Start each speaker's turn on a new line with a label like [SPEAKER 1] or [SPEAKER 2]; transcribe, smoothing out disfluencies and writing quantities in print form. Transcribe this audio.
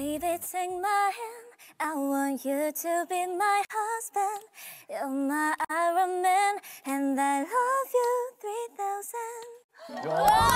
[SPEAKER 1] Baby, take my hand. I want you to be my husband. You're my Iron Man, and I love you 3000.